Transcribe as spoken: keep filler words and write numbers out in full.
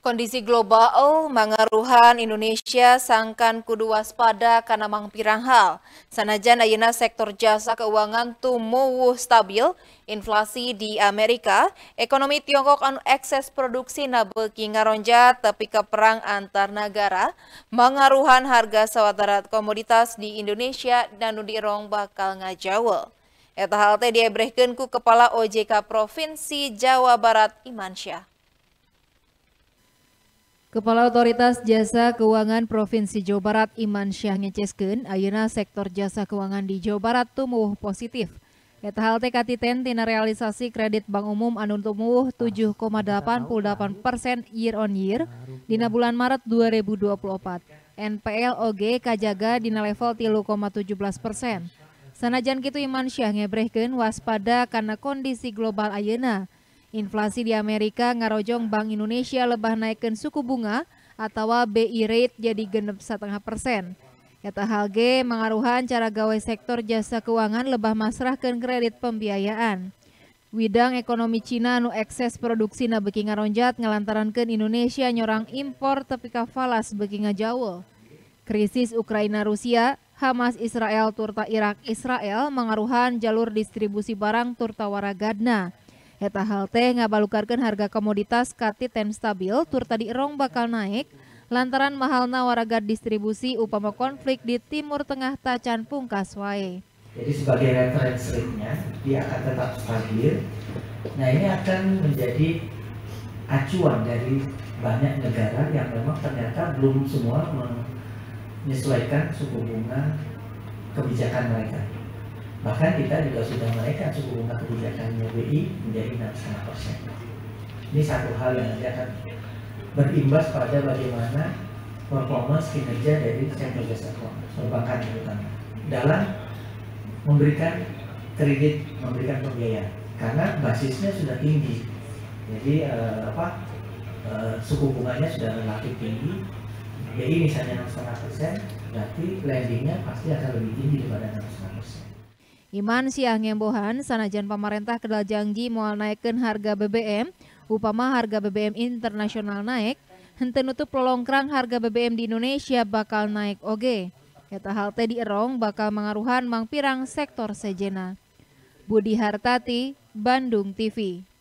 Kondisi global mangaruhan Indonesia sangkan kudu waspada karena mangpirang hal. Sanajan ayeuna sektor jasa keuangan tumuwuh stabil, inflasi di Amerika, ekonomi Tiongkok anu ekses produksi na beuki ngaronjat tapi ke perang antar negara, mangaruhan harga sawatara komoditas di Indonesia dan nu dirong bakal ngajaweul. Eta hal teh diebrehkeun ku Kepala O J K Provinsi Jawa Barat Imansyah. Kepala Otoritas Jasa Keuangan Provinsi Jawa Barat Imansyah ngeceskeun ayeuna sektor jasa keuangan di Jawa Barat tumuwuh positif. Eta hal teh katiten tina realisasi kredit bank umum anu tumuwuh tujuh koma delapan puluh delapan persen year on year dina bulan Maret dua ribu dua puluh empat. N P L oge kajaga dina level tilu koma tujuh belas persen. Sanajan kitu Imansyah ngebrehkeun waspada karena kondisi global ayeuna. Inflasi di Amerika ngarojong Bank Indonesia lebah naikkeun suku bunga atau B I rate jadi genep setengah persen. Eta hal ge mangaruhan cara gawe sektor jasa keuangan lebah masrahkeun kredit pembiayaan. Widang ekonomi Cina anu ekses produksi na beuki ngaronjat ngalantarankeun Indonesia nyorang impor tepi ka falas beuki ngajaweul. Krisis Ukraina Rusia, Hamas Israel turta Irak Israel mangaruhan jalur distribusi barang turta waragadna. Eta hal teh ngabalukarkeun harga komoditas katiten stabil tur tadi erong bakal naik lantaran mahalna waragad distribusi upama konflik di Timur Tengah tacan pungkas wae. Jadi sebagai reference rate-nya dia akan tetap stabil. Nah ini akan menjadi acuan dari banyak negara yang memang ternyata belum semua menyesuaikan suku bunga kebijakan mereka. Bahkan kita juga sudah menaikkan suku bunga kebijakannya B I menjadi enam koma lima persen. Ini satu hal yang nanti akan berimbas pada bagaimana performance kinerja dari sektor jasa keuangan, perbankan terutama, dalam memberikan kredit, memberikan pembiayaan. Karena basisnya sudah tinggi, jadi eh, apa eh, suku bunganya sudah relatif tinggi. B I misalnya enam koma lima persen, berarti lendingnya pasti akan lebih tinggi daripada enam koma lima persen. Iman siah ngembohan sanajan pamarentah kedal janji moal naikkeun harga B B M, upama harga B B M internasional naik, henteu nutup lolongkrang harga B B M di Indonesia bakal naik oge. Eta hal teh dierong bakal mangaruhan mangpirang sektor sejena. Budi Hartati, Bandung T V.